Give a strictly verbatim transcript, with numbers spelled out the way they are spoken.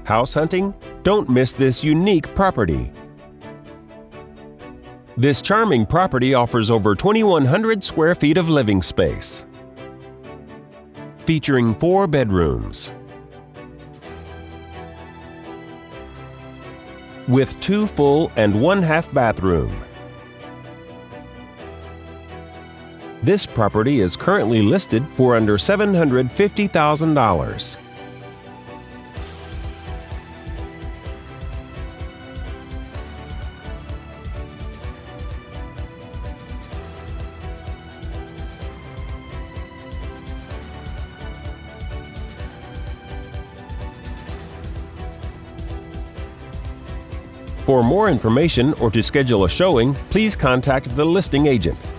House hunting? Don't miss this unique property. This charming property offers over twenty-one hundred square feet of living space, featuring four bedrooms with two full and one half bathroom. This property is currently listed for under seven hundred fifty thousand dollars. For more information or to schedule a showing, please contact the listing agent.